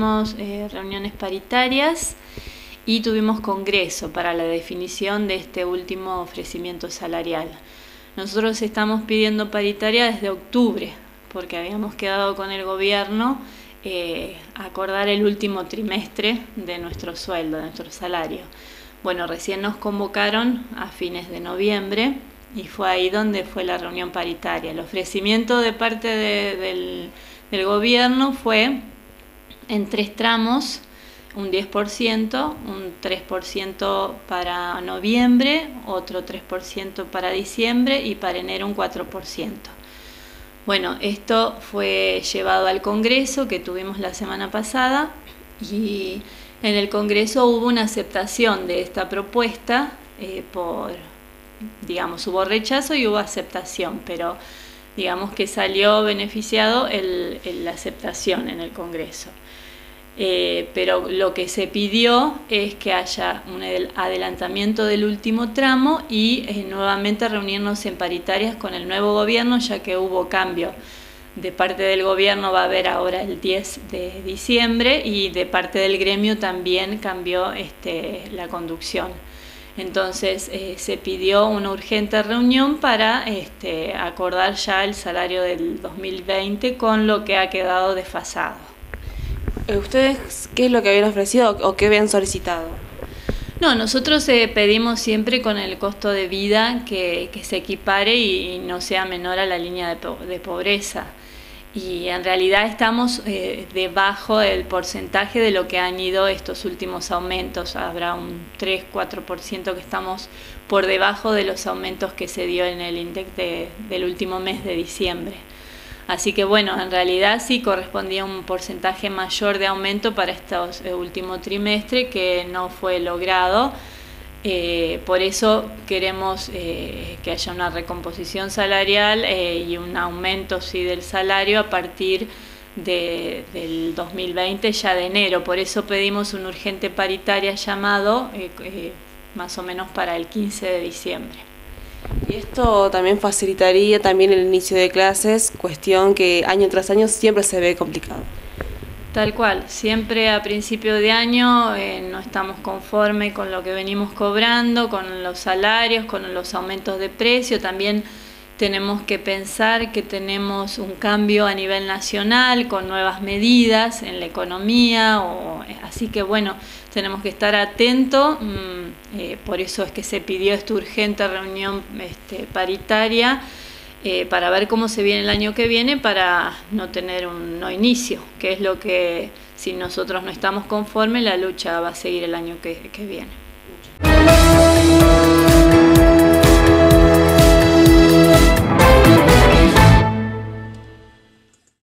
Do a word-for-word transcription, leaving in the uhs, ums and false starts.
tuvimos eh, reuniones paritarias y tuvimos congreso para la definición de este último ofrecimiento salarial. Nosotros estamos pidiendo paritaria desde octubre, porque habíamos quedado con el gobierno eh, a acordar el último trimestre de nuestro sueldo, de nuestro salario. Bueno, recién nos convocaron a fines de noviembre y fue ahí donde fue la reunión paritaria. El ofrecimiento de parte de, del, del gobierno fue en tres tramos, un diez por ciento, un tres por ciento para noviembre, otro tres por ciento para diciembre y para enero un cuatro por ciento. Bueno, esto fue llevado al Congreso que tuvimos la semana pasada y en el Congreso hubo una aceptación de esta propuesta, eh, por, digamos, hubo rechazo y hubo aceptación, pero digamos que salió beneficiado el, el, la aceptación en el Congreso. Eh, pero lo que se pidió es que haya un adelantamiento del último tramo y eh, nuevamente reunirnos en paritarias con el nuevo gobierno, ya que hubo cambio. De parte del gobierno va a haber ahora el diez de diciembre y de parte del gremio también cambió este, la conducción. Entonces eh, se pidió una urgente reunión para este, acordar ya el salario del dos mil veinte con lo que ha quedado desfasado. ¿Ustedes qué es lo que habían ofrecido o qué habían solicitado? No, nosotros eh, pedimos siempre con el costo de vida que, que se equipare y, y no sea menor a la línea de, po de pobreza. Y en realidad estamos eh, debajo del porcentaje de lo que han ido estos últimos aumentos. Habrá un tres a cuatro por ciento que estamos por debajo de los aumentos que se dio en el INDEC de, del último mes de diciembre. Así que bueno, en realidad sí correspondía un porcentaje mayor de aumento para este último trimestre que no fue logrado. Eh, por eso queremos eh, que haya una recomposición salarial eh, y un aumento sí del salario a partir de, del dos mil veinte, ya de enero. Por eso pedimos una urgente paritaria llamado eh, eh, más o menos para el quince de diciembre. Y esto también facilitaría también el inicio de clases, cuestión que año tras año siempre se ve complicado. Tal cual, siempre a principio de año eh, no estamos conformes con lo que venimos cobrando, con los salarios, con los aumentos de precio. También tenemos que pensar que tenemos un cambio a nivel nacional con nuevas medidas en la economía, o, así que bueno, tenemos que estar atentos, mmm, eh, por eso es que se pidió esta urgente reunión este, paritaria, eh, para ver cómo se viene el año que viene, para no tener un no inicio, que es lo que si nosotros no estamos conformes, la lucha va a seguir el año que, que viene.